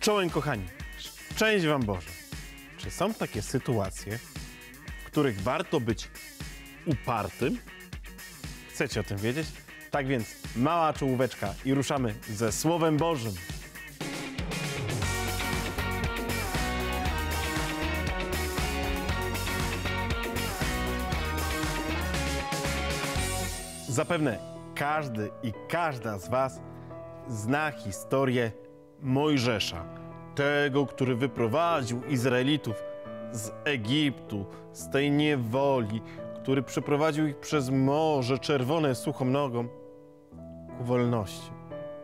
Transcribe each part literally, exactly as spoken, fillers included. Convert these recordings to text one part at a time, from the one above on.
Czołem, kochani, szczęść wam Boże. Czy są takie sytuacje, w których warto być upartym? Chcecie o tym wiedzieć? Tak więc mała czołóweczka i ruszamy ze Słowem Bożym. Zapewne każdy i każda z was zna historię Mojżesza, tego, który wyprowadził Izraelitów z Egiptu, z tej niewoli, który przeprowadził ich przez Morze Czerwone suchą nogą ku wolności.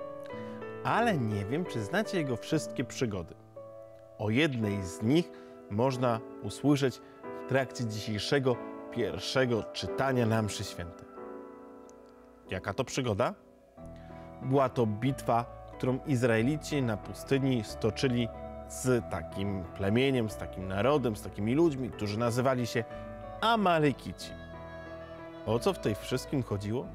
Ale nie wiem, czy znacie jego wszystkie przygody. O jednej z nich można usłyszeć w trakcie dzisiejszego pierwszego czytania na mszy świętej. Jaka to przygoda? Była to bitwa, którą Izraelici na pustyni stoczyli z takim plemieniem, z takim narodem, z takimi ludźmi, którzy nazywali się Amalekici. O co w tej wszystkim chodziło?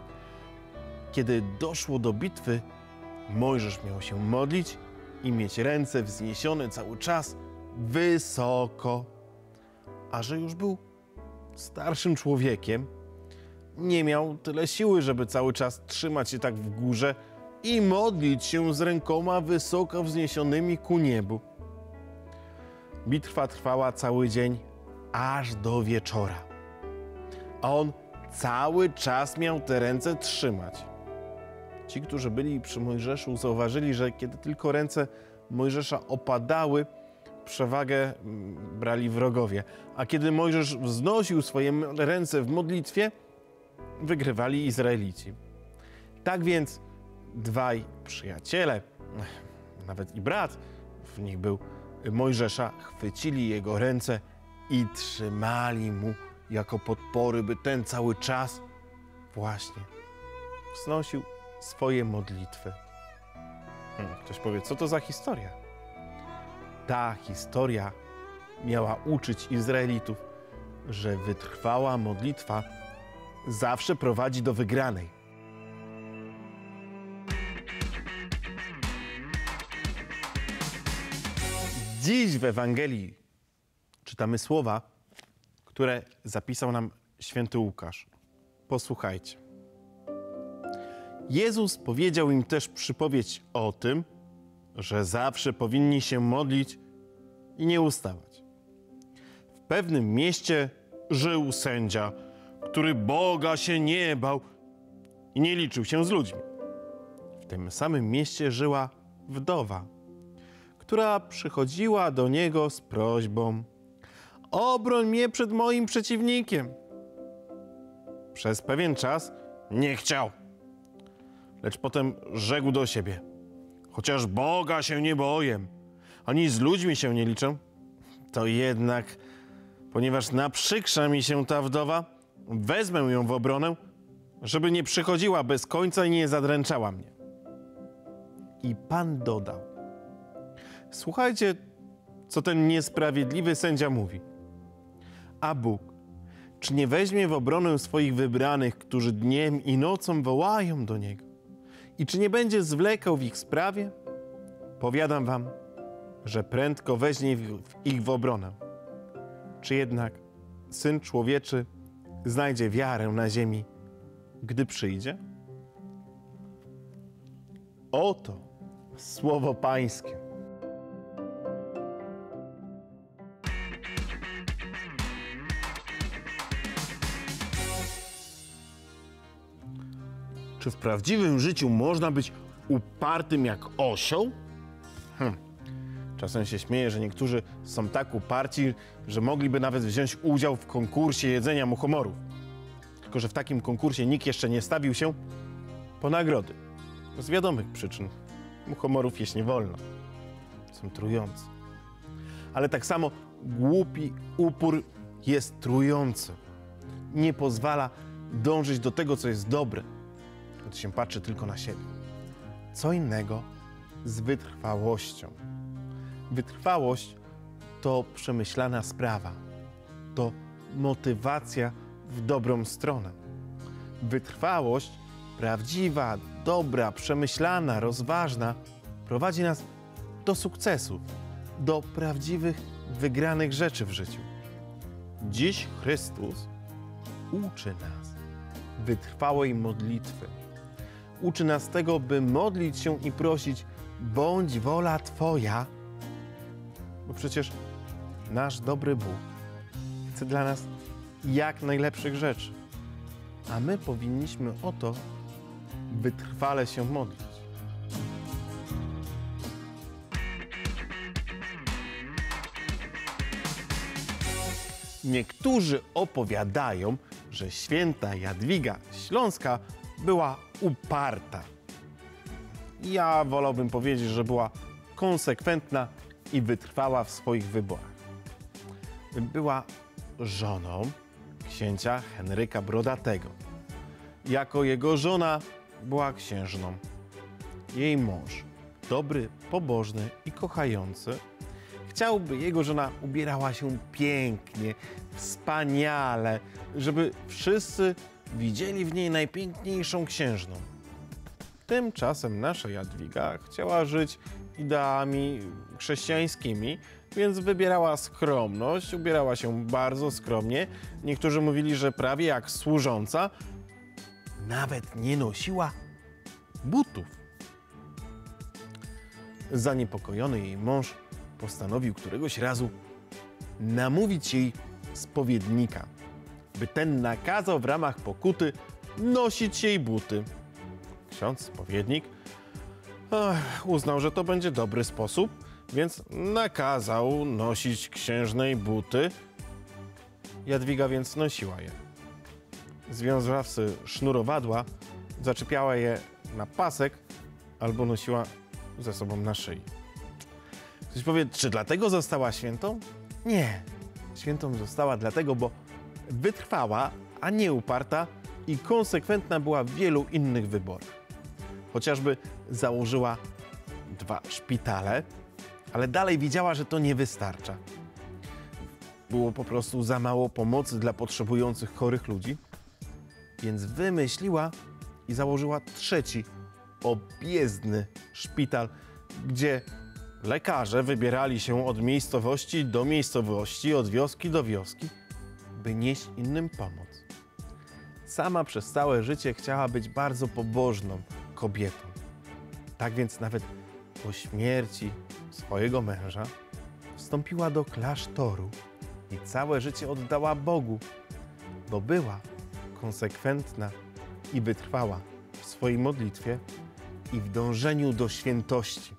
Kiedy doszło do bitwy, Mojżesz miał się modlić i mieć ręce wzniesione cały czas wysoko. A że już był starszym człowiekiem, nie miał tyle siły, żeby cały czas trzymać się tak w górze i modlić się z rękoma wysoko wzniesionymi ku niebu. Bitwa trwała cały dzień, aż do wieczora. A on cały czas miał te ręce trzymać. Ci, którzy byli przy Mojżeszu, zauważyli, że kiedy tylko ręce Mojżesza opadały, przewagę brali wrogowie. A kiedy Mojżesz wznosił swoje ręce w modlitwie, wygrywali Izraelici. Tak więc dwaj przyjaciele, nawet i brat w nich był Mojżesza, chwycili jego ręce i trzymali mu jako podpory, by ten cały czas właśnie wznosił swoje modlitwy. Hmm, ktoś powie, co to za historia? Ta historia miała uczyć Izraelitów, że wytrwała modlitwa zawsze prowadzi do wygranej. Dziś w Ewangelii czytamy słowa, które zapisał nam święty Łukasz. Posłuchajcie. Jezus powiedział im też przypowieść o tym, że zawsze powinni się modlić i nie ustawać. W pewnym mieście żył sędzia, który Boga się nie bał i nie liczył się z ludźmi. W tym samym mieście żyła wdowa, która przychodziła do niego z prośbą: obroń mnie przed moim przeciwnikiem. Przez pewien czas nie chciał, lecz potem rzekł do siebie: chociaż Boga się nie boję, ani z ludźmi się nie liczę, to jednak, ponieważ naprzykrza mi się ta wdowa, wezmę ją w obronę, żeby nie przychodziła bez końca i nie zadręczała mnie. I Pan dodał: słuchajcie, co ten niesprawiedliwy sędzia mówi. A Bóg, czy nie weźmie w obronę swoich wybranych, którzy dniem i nocą wołają do Niego? I czy nie będzie zwlekał w ich sprawie? Powiadam wam, że prędko weźmie ich w obronę. Czy jednak Syn Człowieczy znajdzie wiarę na ziemi, gdy przyjdzie? Oto słowo Pańskie. Czy w prawdziwym życiu można być upartym jak osioł? Hm. Czasem się śmieję, że niektórzy są tak uparci, że mogliby nawet wziąć udział w konkursie jedzenia muchomorów. Tylko że w takim konkursie nikt jeszcze nie stawił się po nagrody. Z wiadomych przyczyn. Muchomorów jeść nie wolno. Są trujące. Ale tak samo głupi upór jest trujący. Nie pozwala dążyć do tego, co jest dobre, gdy się patrzy tylko na siebie. Co innego z wytrwałością. Wytrwałość to przemyślana sprawa. To motywacja w dobrą stronę. Wytrwałość, prawdziwa, dobra, przemyślana, rozważna, prowadzi nas do sukcesów, do prawdziwych, wygranych rzeczy w życiu. Dziś Chrystus uczy nas wytrwałej modlitwy. Uczy nas tego, by modlić się i prosić: bądź wola Twoja, bo przecież nasz dobry Bóg chce dla nas jak najlepszych rzeczy, a my powinniśmy o to wytrwale się modlić. Niektórzy opowiadają, że święta Jadwiga Śląska była uparta. Ja wolałbym powiedzieć, że była konsekwentna i wytrwała w swoich wyborach. Była żoną księcia Henryka Brodatego. Jako jego żona była księżną. Jej mąż, dobry, pobożny i kochający, chciał, by jego żona ubierała się pięknie, wspaniale, żeby wszyscy widzieli w niej najpiękniejszą księżną. Tymczasem nasza Jadwiga chciała żyć ideami chrześcijańskimi, więc wybierała skromność, ubierała się bardzo skromnie. Niektórzy mówili, że prawie jak służąca, nawet nie nosiła butów. Zaniepokojony jej mąż postanowił któregoś razu namówić jej spowiednika, by ten nakazał w ramach pokuty nosić jej buty. Ksiądz spowiednik ach, uznał, że to będzie dobry sposób, więc nakazał nosić księżnej buty. Jadwiga więc nosiła je. Związawszy sznurowadła, zaczepiała je na pasek albo nosiła ze sobą na szyi. Ktoś powie, czy dlatego została świętą? Nie. Świętą została dlatego, bo wytrwała, a nie uparta i konsekwentna była w wielu innych wyborach. Chociażby założyła dwa szpitale, ale dalej widziała, że to nie wystarcza. Było po prostu za mało pomocy dla potrzebujących chorych ludzi, więc wymyśliła i założyła trzeci, objezdny szpital, gdzie lekarze wybierali się od miejscowości do miejscowości, od wioski do wioski, by nieść innym pomoc. Sama przez całe życie chciała być bardzo pobożną kobietą. Tak więc nawet po śmierci swojego męża wstąpiła do klasztoru i całe życie oddała Bogu, bo była konsekwentna i wytrwała w swojej modlitwie i w dążeniu do świętości.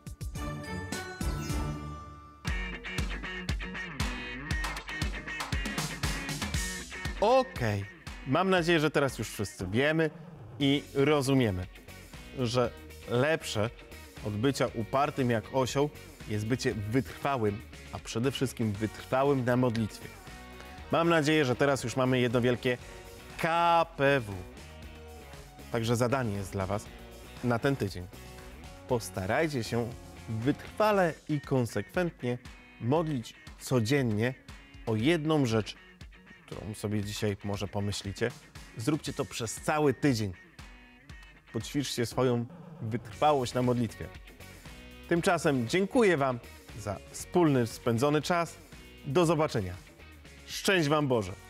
Okej, mam nadzieję, że teraz już wszyscy wiemy i rozumiemy, że lepsze od bycia upartym jak osioł jest bycie wytrwałym, a przede wszystkim wytrwałym na modlitwie. Mam nadzieję, że teraz już mamy jedno wielkie K P W. Także zadanie jest dla Was na ten tydzień. Postarajcie się wytrwale i konsekwentnie modlić codziennie o jedną rzecz, którą sobie dzisiaj może pomyślicie. Zróbcie to przez cały tydzień. Poćwiczcie swoją wytrwałość na modlitwie. Tymczasem dziękuję Wam za wspólny spędzony czas. Do zobaczenia. Szczęść Wam Boże!